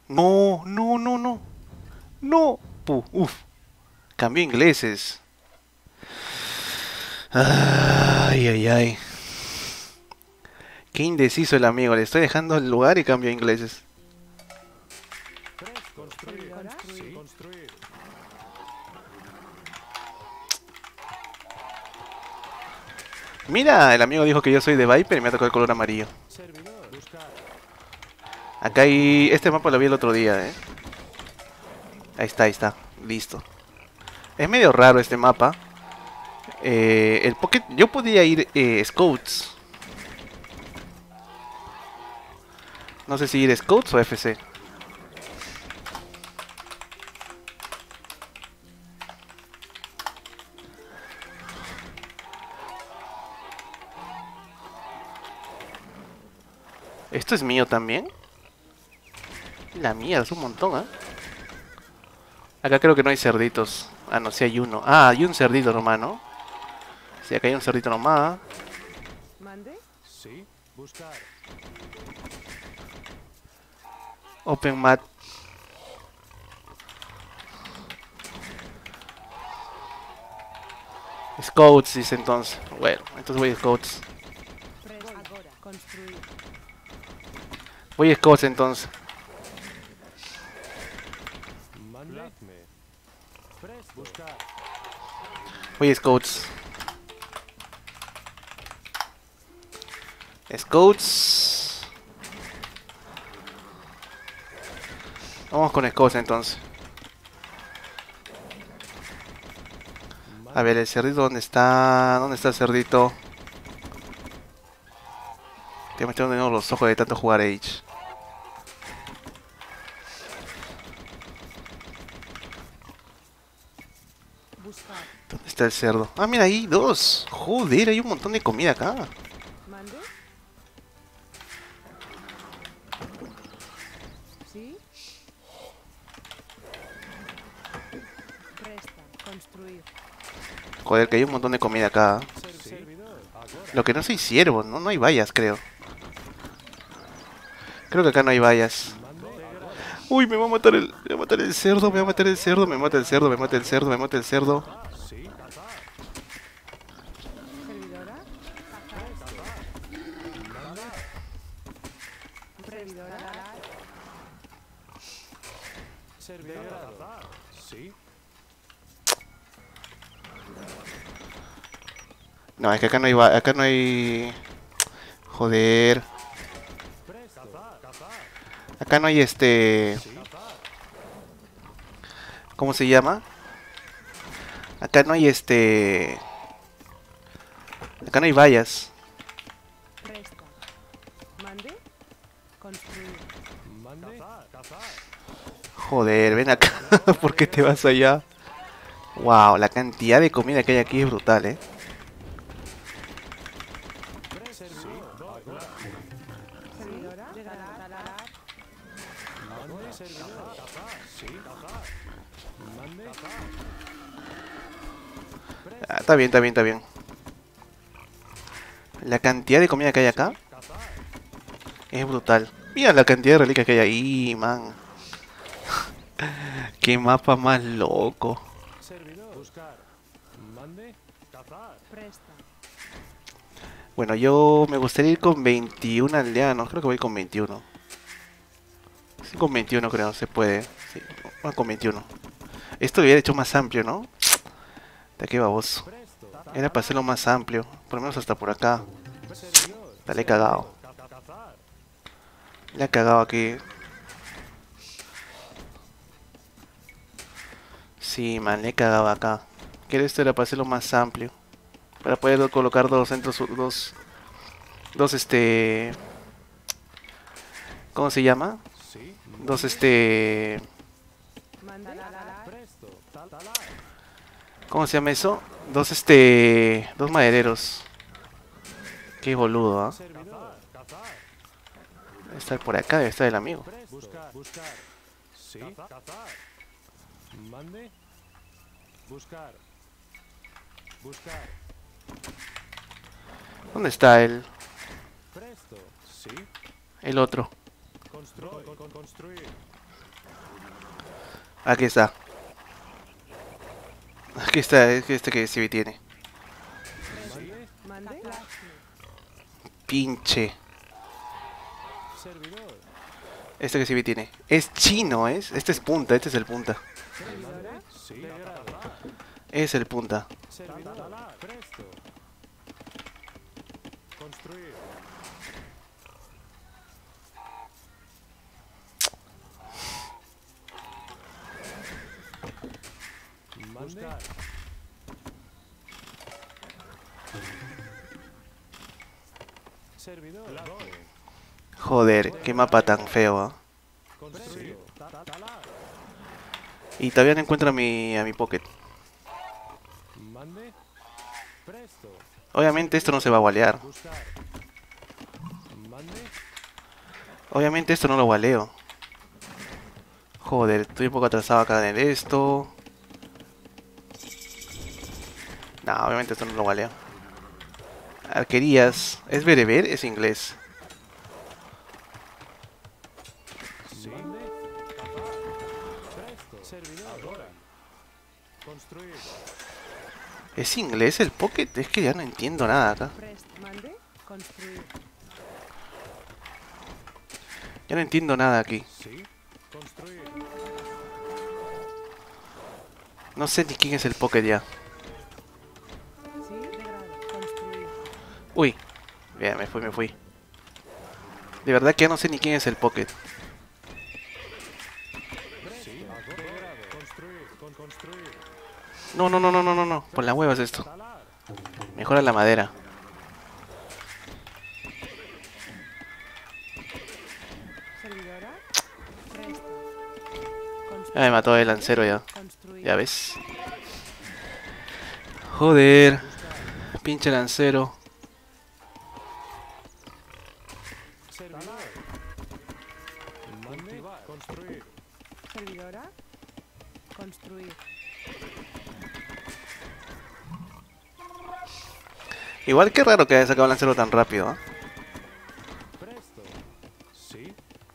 No, no, no, no. No. Uf. Cambio ingleses. Ay, ay, ay. Qué indeciso el amigo. Le estoy dejando el lugar y cambio ingleses. Mira, el amigo dijo que yo soy de Viper y me ha tocado el color amarillo. Acá hay... Este mapa lo vi el otro día, eh. Ahí está, ahí está. Listo. Es medio raro este mapa. El Pocket... Yo podía ir Scouts. No sé si ir Scouts o FC. ¿Esto es mío también? La mierda, es un montón, ¿eh? Acá creo que no hay cerditos. Ah, no, sí hay uno. Ah, hay un cerdito nomás, ¿no? Sí, acá hay un cerdito nomás. ¿Mande? Open mat. Scouts, dice entonces. Bueno, entonces voy a Scouts. Ahora. Construir. Voy a Scouts entonces. Voy a Scouts. Scouts. Vamos con Scouts entonces. A ver, el cerdito, ¿dónde está? ¿Dónde está el cerdito? Que me están de nuevo los ojos de tanto jugar Age. Buscar. ¿Dónde está el cerdo? Ah, mira ahí, dos. Joder, hay un montón de comida acá. ¿Mande? ¿Sí? Presta. Construir. Joder, que hay un montón de comida acá. Lo que no soy ciervo, ¿no? No hay vallas, creo. Creo que acá no hay vallas. Uy, me va a matar el... Me va a matar el cerdo, me va a matar el cerdo, me mata el cerdo, me mata el cerdo, me mata el cerdo. ¿Servidora? ¿Servidora? No, es que acá no hay... Acá no hay... Joder. Acá no hay este... ¿Cómo se llama? Acá no hay este... Acá no hay vallas. Presta. ¿Mande? Construir. Joder, ven acá. ¿Por qué te vas allá? Wow, la cantidad de comida que hay aquí es brutal, ¿eh? ¿Servidora? Talar. Ah, está bien, está bien, está bien. La cantidad de comida que hay acá es brutal. Mira la cantidad de reliquias que hay ahí, man. Qué mapa más loco. Presta. Bueno, yo me gustaría ir con 21 aldeanos. Creo que voy con 21. Sí, con 21 creo, se puede. Sí, bueno, con 21. Esto lo hubiera hecho más amplio, ¿no? De qué baboso. Era para hacerlo más amplio. Por lo menos hasta por acá. Dale cagado. Le ha cagado aquí. Sí, man, le he cagado acá. Que esto era para hacerlo más amplio. Para poder colocar dos centros, dos ¿cómo se llama? Dos ¿Mande? Talar. ¿cómo se llama eso? Dos dos madereros. Qué boludo, ¿ah? Debe estar por acá, debe estar el amigo. ¿Dónde está el otro? Aquí está. Aquí está, es que este que sí tiene. Mande. Pinche. Servidor. Este que sí tiene. Es chino, ¿es? Este es punta, este es el punta. Servidora. Sí. Degrado. Es el punta. Servidor. Presto. Construir. Buscar. Servidor. Joder, qué mapa tan feo, ¿ah? Construir. Talar. Y todavía no encuentro a mi Pocket. Mande. Presto. Obviamente esto no se va a walear. Buscar. Mande. Obviamente esto no lo waleo. Joder, estoy un poco atrasado acá en esto. No, obviamente esto no lo waleo. Arquerías. ¿Es bereber? Es inglés. Sí. Mande. Presto. Servidor. Ahora. Construir. ¿Es inglés el Pocket? Es que ya no entiendo nada acá. Mande. Construir. Ya no entiendo nada aquí. Sí. Construir. No sé ni quién es el Pocket ya. Sí. Degrado. Construir. Uy. Bien, me fui. De verdad que ya no sé ni quién es el Pocket. Sí. Degrado. Construir. Construir. No. Por la hueva es esto. Talar. Mejora la madera. Servidora. Presta. Ya me mató el lancero ya. Construir. Ya ves. Joder. Pinche lancero. Servidor. Mande. Construir. Servidora. Construir. Igual que raro que haya sacado el lancero tan rápido, ¿ah? Presto. Sí.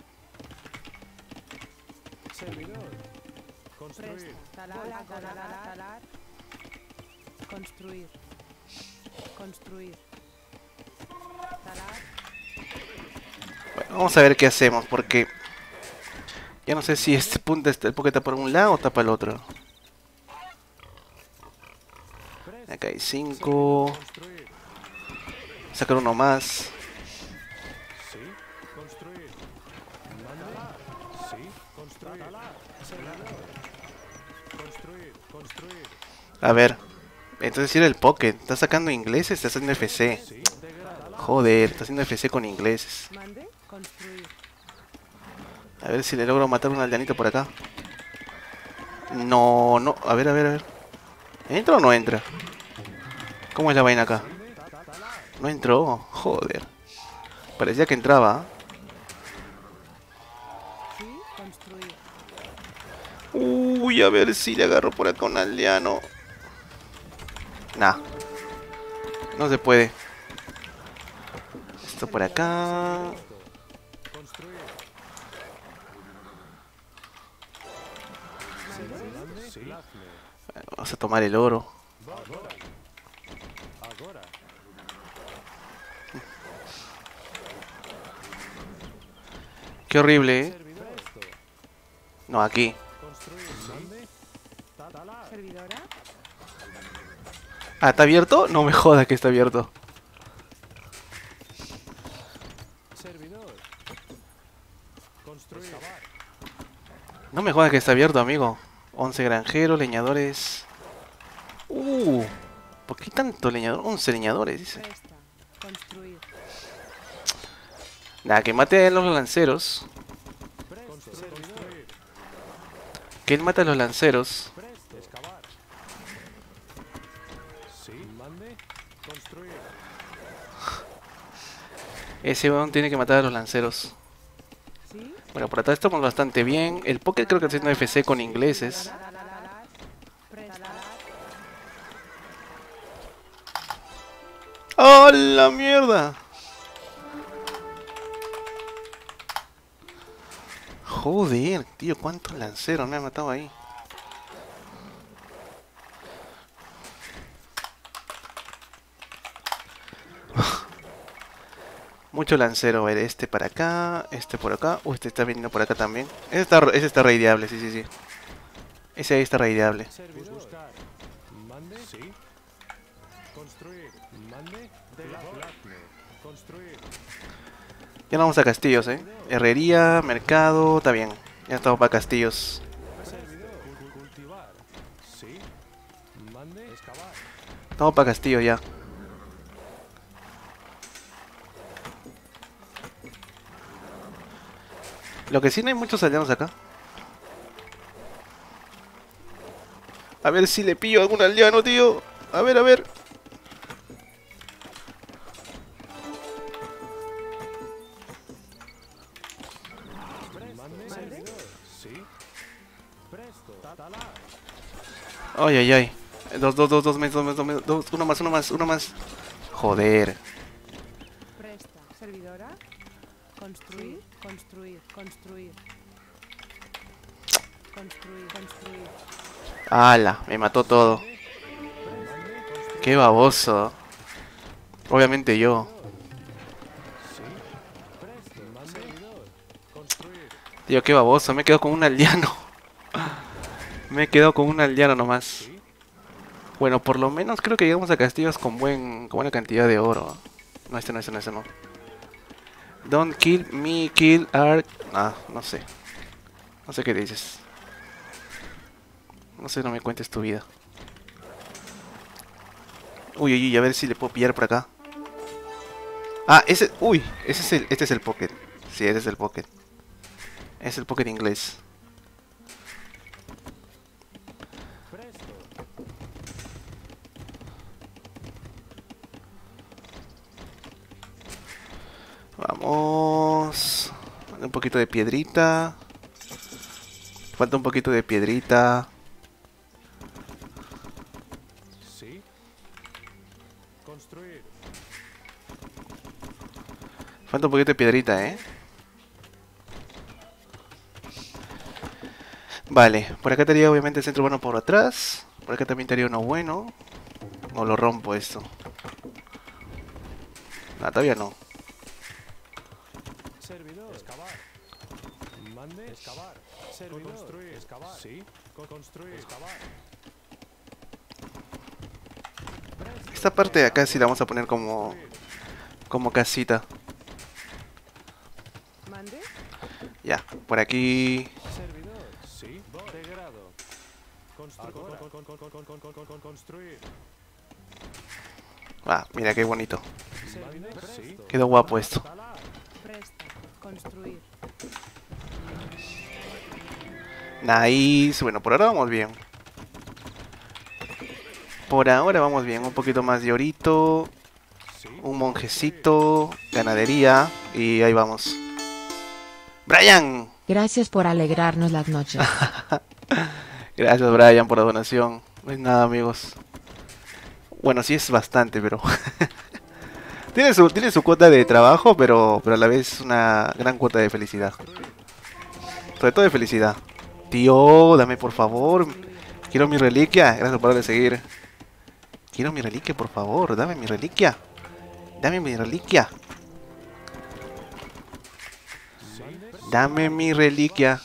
Servidor. Construir. Presta. Talar. Construir. Construir. Talar. Bueno, vamos a ver qué hacemos, porque ya no sé si este punto el Pocket está por un lado o está para el otro. Presto. Acá hay 5. Construir. Sacar uno más. Sí. Construir. Mande. Sí. Construir. Servidor. Construir. Construir. A ver. Entonces si era el Pocket. Está sacando ingleses, está haciendo FC. Sí. Degrado. Joder, está haciendo FC con ingleses. Mande. Construir. A ver si le logro matar un aldeanito por acá. No. A ver. ¿Entra o no entra? ¿Cómo es la vaina acá? No entró. Joder. Parecía que entraba. Sí. Construir. Uy, a ver si le agarro por acá un aldeano. Nah. No se puede. Esto por acá. Construir. Mande. Sí. Vamos a tomar el oro. Agora. Agora. Qué horrible, ¿eh? Servidor. Presto. No, aquí. Construir. Mande. Talar. Servidora. Ah, ¿está abierto? No me jodas que está abierto. Servidor. Construir. No me jodas que está abierto, amigo. 11 granjeros, leñadores. ¿Por qué tanto leñador? 11 leñadores, dice. Presta. Construir. Nada, que mate a los lanceros. Presto. Servidor. Que él mate a los lanceros. Presto. Excavar. Sí. Mande. Construir. Ese weón tiene que matar a los lanceros. Sí. Bueno, por acá estamos bastante bien. El Pocket creo que está haciendo FC con ingleses. Talar. Presta. ¡Oh, la mierda! Joder, tío, cuántos lanceros me ha matado ahí. Mucho lancero, a ver, este para acá, este por acá. Este está viniendo por acá también. Ese está raideable, sí, sí, sí. Ese ahí está raideable. Servidor. Buscar. Mande. Sí. Construir. Mande. Flatne. Construir. Ya no vamos a castillos, Herrería, mercado, está bien. Ya estamos para castillos. Servidor. Cultivar. Sí. Mande. Excavar. Estamos para castillos ya. Lo que sí, no hay muchos aldeanos acá. A ver si le pillo a algún aldeano, tío. A ver, a ver. Mande. Servidor. Sí. Presto. Talar. Ay, ay, ay. Dos meses, uno más, uno más, uno más. Joder. Presta. Servidora. Construir. Construir. Construir. Construir. Construir. Ala, me mató todo. Qué baboso. Obviamente yo. Sí. Presto. Mande. Servidor. Construir. Tío, qué baboso. Me quedo con un aldeano. Me he quedado con un aldeano nomás. Sí. Bueno, por lo menos creo que llegamos a castillos con buena cantidad de oro. No, este no, este no, este no. Don't kill me, kill Ark. Ah, no sé. No sé qué dices. No sé, no me cuentes tu vida. Uy, uy, uy, a ver si le puedo pillar por acá. Ah, ese. Uy, ese es este es el Pocket. Sí, ese es el Pocket. Es el Pocket inglés. Presto. Vamos. Un poquito de piedrita. Falta un poquito de piedrita. Sí. Construir. Falta un poquito de piedrita, Vale, por acá estaría obviamente el centro bueno por atrás. Por acá también estaría uno bueno. O lo rompo esto. No, todavía no. Servidor. Excavar. Mande. Excavar. Servidor. Construir. Excavar. Sí. Construir. Excavar. Esta parte de acá sí la vamos a poner como casita. Mande. Ya, por aquí. Servidor. Sí. De grado. Construir. Ah, mira qué bonito. Servidor. Sí. Quedó guapo esto. Talar. Presta. Construir. Nice. Bueno, por ahora vamos bien. Por ahora vamos bien. Un poquito más de orito. Sí. Un monjecito. Ganadería. Y ahí vamos. ¡Brian! Gracias por alegrarnos las noches. Gracias, Brian, por la donación. No es nada, amigos. Bueno, sí es bastante, pero... tiene su cuota de trabajo, pero a la vez una gran cuota de felicidad. Sobre todo de felicidad. Tío, dame por favor. Quiero mi reliquia. Gracias por darle a seguir. Quiero mi reliquia, por favor. Dame mi reliquia. Dame mi reliquia. Dame mi reliquia.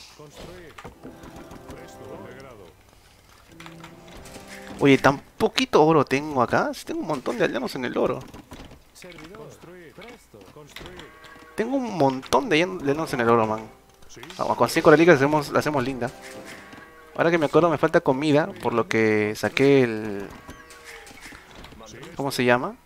Oye, tan poquito oro tengo acá. Sí, tengo un montón de aldeanos en el oro. Servidor. Construir. Presto. Construir. Tengo un montón de aldeanos en el oro, man. Vamos, con 5 reliquias la hacemos linda. Ahora que me acuerdo, me falta comida, por lo que saqué el... ¿Cómo se llama?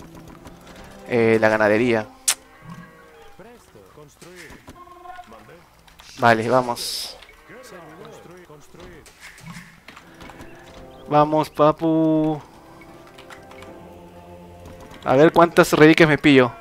La ganadería. Presto. Construir. Vale, vamos. Servidor. Construir. Vamos, papu. A ver cuántas reliquias me pillo.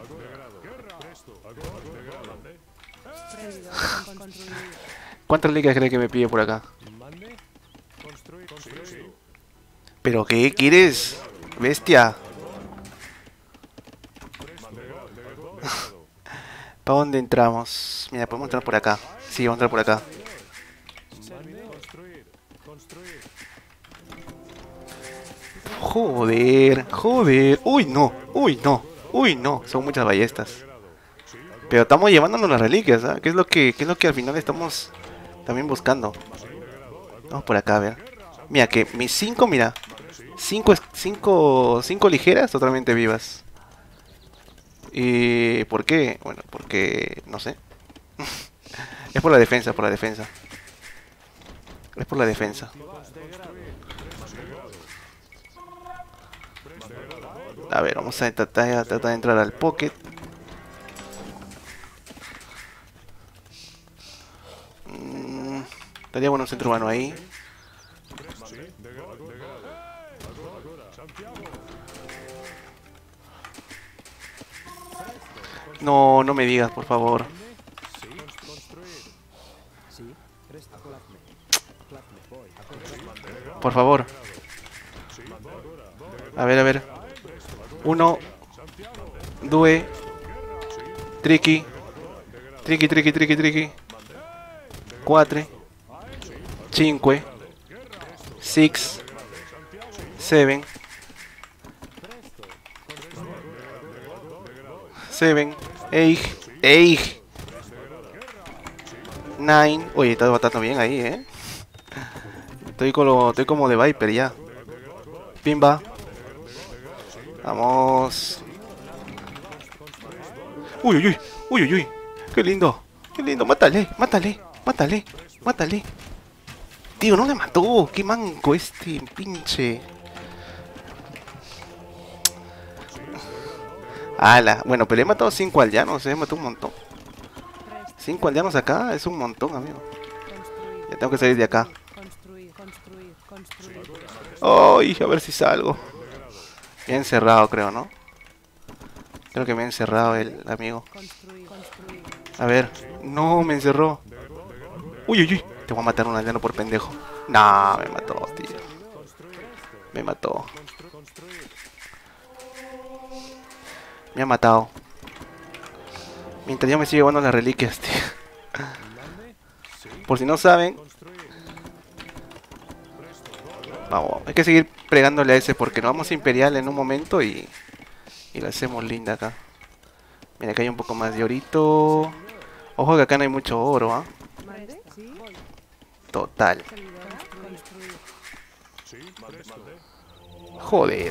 Servidor. Construir. ¿Cuántas reliquias cree que me pillo por acá? Mande. Construir. Construir. ¿Pero qué quieres? Bestia. ¿Para dónde entramos? Mira, podemos entrar por acá. Sí, vamos a entrar por acá. Construir. Construir. Joder, joder. Uy, no, uy, no, uy, no. Son muchas ballestas. Pero estamos llevándonos las reliquias, ¿ah? Qué es lo que al final estamos también buscando? Vamos por acá, a ver. Mira, que mis 5, mira. 5 ligeras totalmente vivas. ¿Y por qué? Bueno, porque... no sé. Es por la defensa, por la defensa. Es por la defensa. A ver, vamos a tratar de entrar al pocket. Estaría bueno un centro humano ahí. No, no me digas, por favor. Por favor. A ver, a ver. 1, 2, tricky. Tricky, tricky, tricky, tricky. 4, 5, 6, 7, 7, 8, 9. Oye, está batando bien ahí, Estoy como de Viper ya. Pimba. Vamos. Uy, uy, uy. Uy, uy, uy. Qué lindo. Qué lindo. Mátale, mátale, mátale, mátale. Tío, no le mató. Qué manco este pinche. Ala. Bueno, pero he matado 5 aldeanos, mató un montón. 5 aldeanos acá es un montón, amigo. Construir. Ya tengo que salir de acá. Construir. Construir. Construir. Ay, a ver si salgo. Me he encerrado, creo, ¿no? Creo que me ha encerrado el amigo. Construir. Construir. A ver. No, me encerró. Uy, uy, uy. Te voy a matar un aldeano por pendejo. No, me mató, tío. Me mató. Me ha matado. Mientras yo me sigo llevando las reliquias, tío. Por si no saben. Vamos, hay que seguir pregándole a ese porque nos vamos a Imperial en un momento y la hacemos linda acá. Mira, acá hay un poco más de orito. Ojo que acá no hay mucho oro, ¿ah? ¿Mande? ¿Sí? Total. Servidora. Construir. Joder.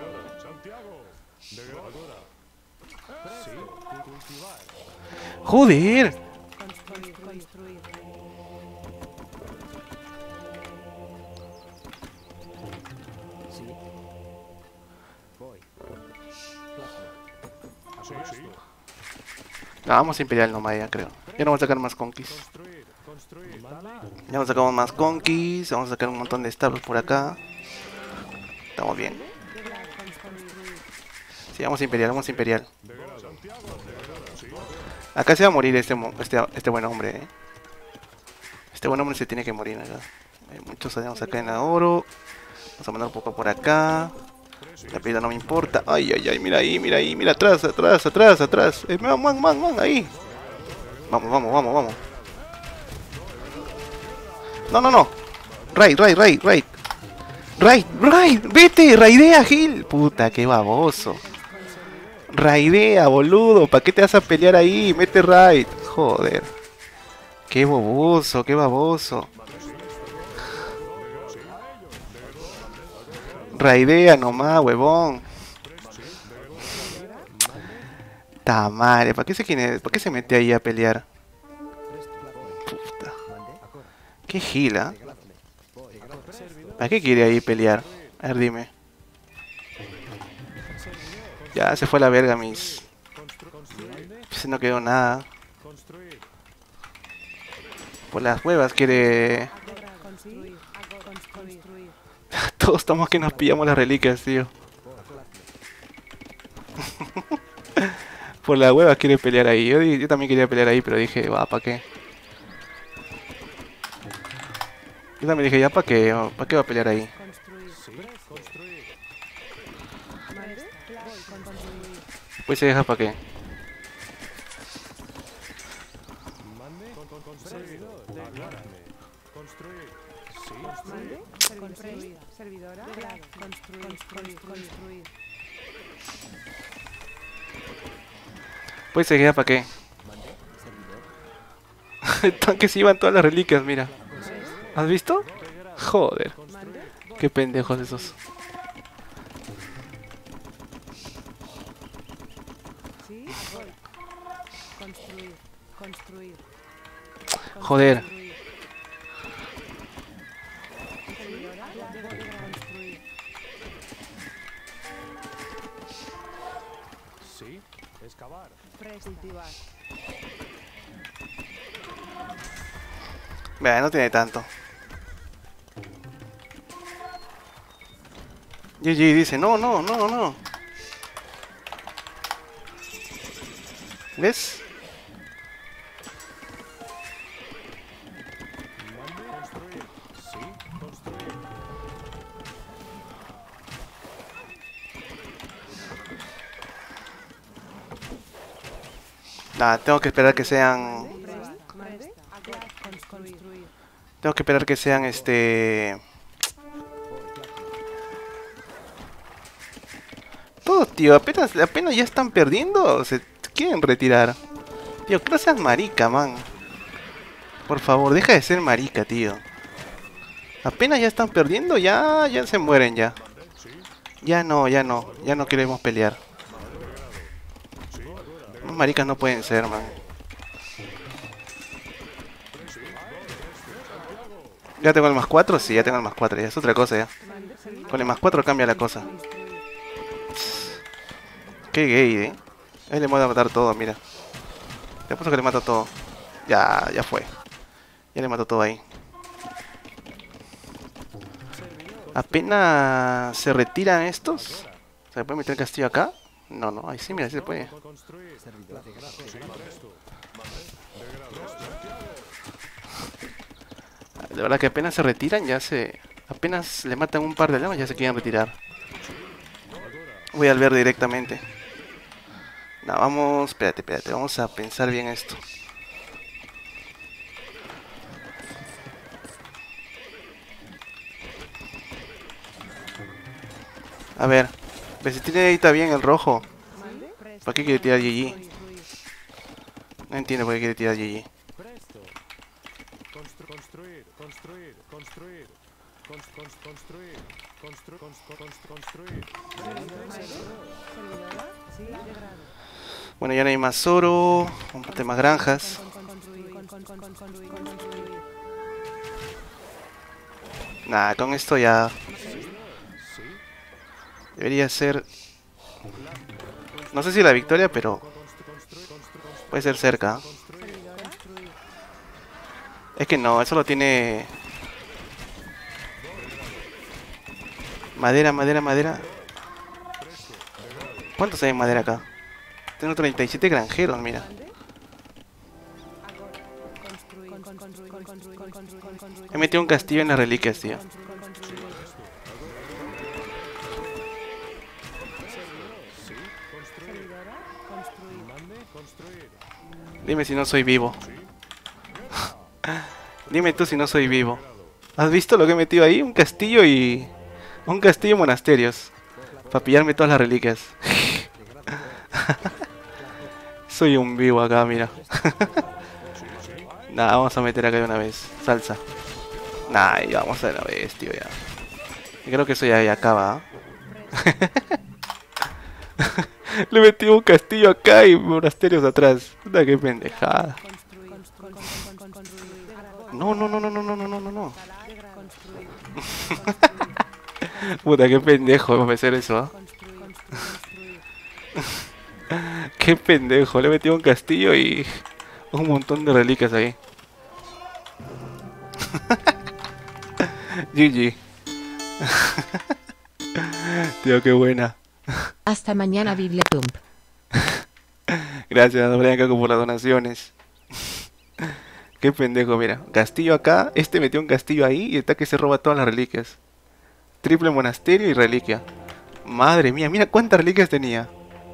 Joder. Construir. Construir. No, vamos a Imperial nomás ya, creo. Ya no vamos a sacar más conquis. Ya nos sacamos más conquis. Vamos a sacar un montón de stabs por acá. Estamos bien. Sí, vamos a Imperial, vamos a Imperial. Acá se va a morir este buen hombre, Este buen hombre se tiene que morir acá. Hay muchos aldeanos acá en el oro. Vamos a mandar un poco por acá. La piedra no me importa. Ay, ay, ay, mira ahí, mira atrás, atrás, atrás, atrás. Man, ahí. Vamos, vamos, vamos, vamos. No, no, no. Raid. Vete, raidea, Gil. Puta, qué baboso. Raidea, boludo. ¿Para qué te vas a pelear ahí? Mete raid. Joder. Qué boboso, qué baboso. Raidea nomás, huevón. Ta madre, ¿para qué se mete ahí a pelear? Puta. Qué gila. ¿Para qué quiere ahí pelear? A ver, dime. Ya se fue a la verga mis... Pues no quedó nada. Por las huevas quiere... Construir. Construir. Todos estamos que nos pillamos las reliquias, tío. Por las huevas quiere pelear ahí. Yo también quería pelear ahí, pero dije, va, ¿para qué? Yo también dije, ya, ¿para qué? ¿Para qué va a pelear ahí? Pues se deja, ¿para qué? Construir. Aclárame. Construir. Sí. Mande. Construir. Servidora. Construir. Construir. Pues se queda para qué. Tanque se iban todas las reliquias, mira. ¿Has visto? Joder, Mande. qué pendejos esos. Sí. Construir. Construir. Joder. Construir. Servidora. Construir. Sí. Excavar. Cultivar. Vea, no tiene tanto. GG dice, no, no, no, no. ¿Ves? Mande. Construir. Sí. Construir. Nah, tengo que esperar que sean... Mande. Construir. Tengo que esperar que sean Todos, tío, apenas ya están perdiendo. Se quieren retirar. Tío, que no seas marica, man. Por favor, deja de ser marica, tío. Apenas ya están perdiendo, ya se mueren ya. Ya no queremos pelear. Los maricas no pueden ser, man. ¿Ya tengo el +4? Sí, ya tengo el +4, ya es otra cosa ya. Con el +4 cambia la cosa. Qué gay, Ahí le voy a matar todo, mira. Te apuesto que le mato todo. Ya fue. Ya le mato todo ahí. Apenas se retiran estos. ¿Se puede meter el castillo acá? No, no, ahí sí, mira, sí se puede. Construir. De verdad que apenas se retiran, apenas le matan un par de llamas, ya se quieren retirar. Voy al ver directamente. No, vamos, espérate, vamos a pensar bien esto. A ver, si tiene ahí está bien el rojo. ¿Para qué quiere tirar GG? No entiendo por qué quiere tirar GG. Presto. Construir. Construir. Construir. Construir. Construir. Servidora. Sí. Bueno, ya no hay más oro. Comparte más granjas. Nah, con esto ya debería ser... No sé si la victoria, pero puede ser cerca. Es que no, eso lo tiene... Madera. ¿Cuántos hay en madera acá? Tengo 37 granjeros, mira. He metido un castillo en las reliquias, tío. Dime si no soy vivo. Dime tú si no soy vivo. ¿Has visto lo que he metido ahí? Un castillo y... Un castillo y monasterios. Para pillarme todas las reliquias. Soy un vivo acá, mira. Nah, vamos a meter acá de una vez. Salsa. Nah, ya vamos de una vez, tío, ya. Y creo que eso ya acaba, Le metí un castillo acá y monasterios atrás. Puta, qué pendejada. No. Puta, qué pendejo vamos a hacer eso, Qué pendejo, le he metido un castillo y un montón de reliquias ahí. GG. Tío, qué buena. Hasta mañana, Bibletump. Gracias, Brian Caco, por las donaciones. Qué pendejo, mira. Castillo acá, metió un castillo ahí y está que se roba todas las reliquias. Triple monasterio y reliquia. Madre mía, mira cuántas reliquias tenía.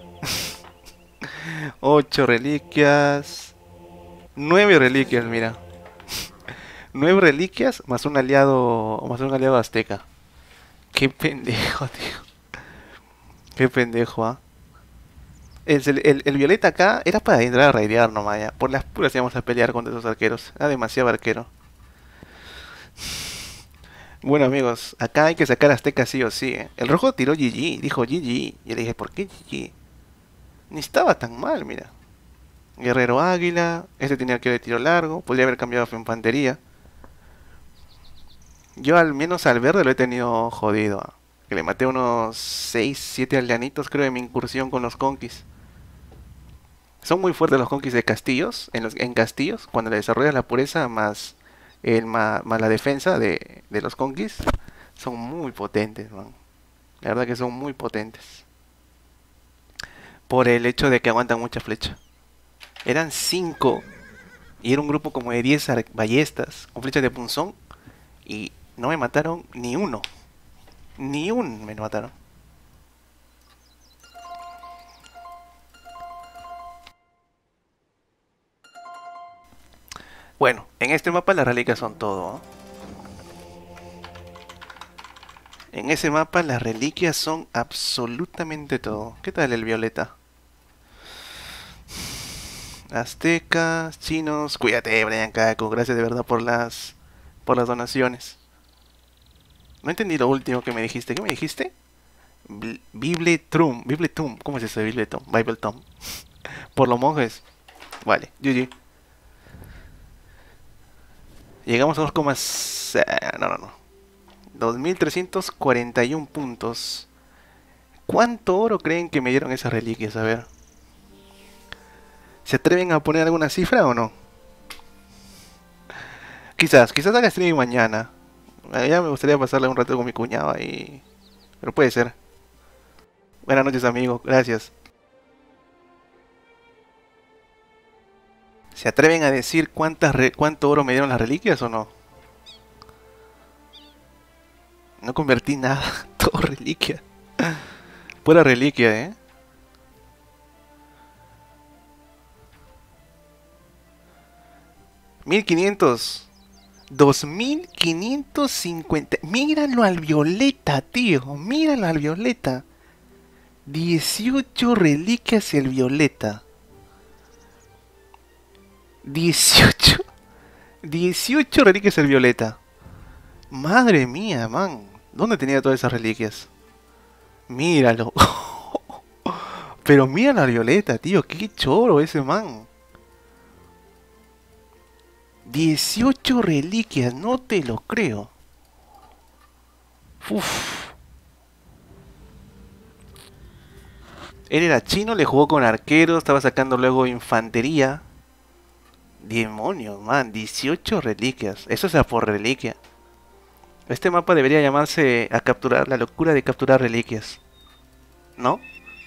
8 reliquias. 9 reliquias, mira. 9 reliquias más un aliado azteca. Qué pendejo, tío. Qué pendejo, ¿ah? El violeta acá era para entrar a raidear nomás ya. Por las puras íbamos a pelear contra esos arqueros. Era demasiado arquero. Bueno amigos, acá hay que sacar azteca sí o sí, ¿eh? El rojo tiró GG, dijo GG. Yo le dije, ¿por qué GG? Ni estaba tan mal, mira. Guerrero águila. Este tenía que ir de tiro largo. Podría haber cambiado a infantería. Yo al menos al verde lo he tenido jodido, ¿ah? Que le maté unos 6, 7 aldeanitos creo en mi incursión con los conquis. Son muy fuertes los conquis de castillos. En castillos, cuando le desarrollas la pureza más, más la defensa de los conquis, son muy potentes, man. La verdad que son muy potentes. Por el hecho de que aguantan mucha flecha. Eran 5 y era un grupo como de 10 ballestas con flechas de punzón y no me mataron ni uno. Ni un me mataron. Bueno, en este mapa las reliquias son todo, ¿eh? En ese mapa las reliquias son absolutamente todo. ¿Qué tal el violeta? Aztecas, chinos. Cuídate, Brian Kaku. Gracias de verdad por las donaciones. No entendí lo último que me dijiste. ¿Qué me dijiste? Bibletum. Bibletum. ¿Cómo es eso de Bibletum? Bibletum. Por los monjes. Vale, GG. Llegamos a 2, no. 2341 puntos. ¿Cuánto oro creen que me dieron esas reliquias? A ver. ¿Se atreven a poner alguna cifra o no? Quizás haga streaming mañana. Ya me gustaría pasarle un rato con mi cuñado ahí. Pero puede ser. Buenas noches, amigo. Gracias. ¿Se atreven a decir cuánto oro me dieron las reliquias o no? No convertí nada. Todo reliquia. Pura reliquia, ¿eh? $1500. 2550. Míralo al violeta, tío. Míralo al violeta. 18 reliquias el violeta. 18 reliquias el violeta. Madre mía, man. ¿Dónde tenía todas esas reliquias? Míralo. Pero míralo al violeta, tío. Qué choro ese man. 18 reliquias, no te lo creo. Uf. Él era chino, le jugó con arqueros, estaba sacando luego infantería. Demonios, man, 18 reliquias. Eso es a por reliquia. Este mapa debería llamarse a capturar, la locura de capturar reliquias. ¿No?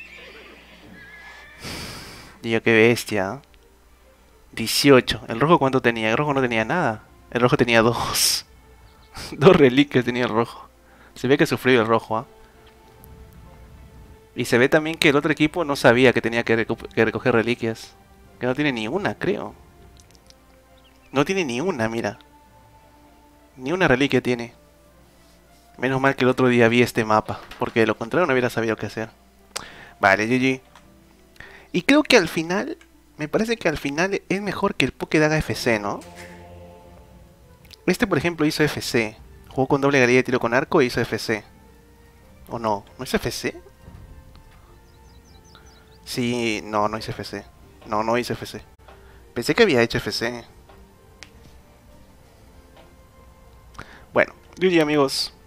Dios, qué bestia. 18. ¿El rojo cuánto tenía? El rojo no tenía nada. El rojo tenía 2. 2 reliquias tenía el rojo. Se ve que sufrió el rojo, ¿ah? Y se ve también que el otro equipo no sabía que tenía que recoger reliquias. Que no tiene ni una, creo. No tiene ni una, mira. Ni una reliquia tiene. Menos mal que el otro día vi este mapa. Porque de lo contrario no hubiera sabido qué hacer. Vale, GG. Y creo que al final... Me parece que al final es mejor que el Poké haga FC, ¿no? Este, por ejemplo, hizo FC. Jugó con doble galería de tiro con arco e hizo FC. ¿O no? ¿No hizo FC? Sí, no hizo FC. No hizo FC. Pensé que había hecho FC. Bueno, GG amigos.